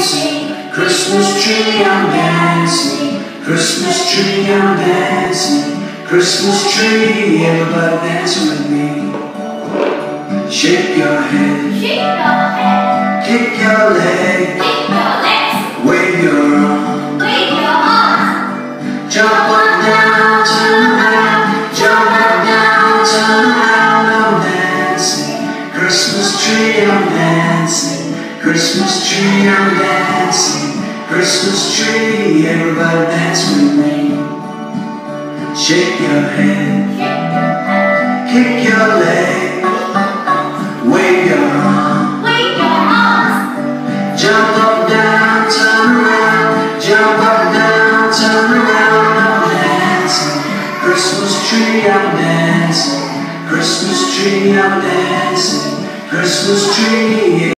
dancing. Christmas tree, I'm dancing. Christmas tree, I'm dancing. Christmas tree, everybody dance with me. Shake your head, kick your leg, wave your arm, jump up, down, turn around, jump up, down, turn around. I'm dancing. Christmas tree, I'm dancing. Christmas tree, I'm dancing. Christmas tree, everybody dance with me. Shake your head, kick your leg, wave your arm, jump up, down, turn around, jump up, down, turn around. I'm dancing. Christmas tree, I'm dancing. Christmas tree, I'm dancing. Christmas tree.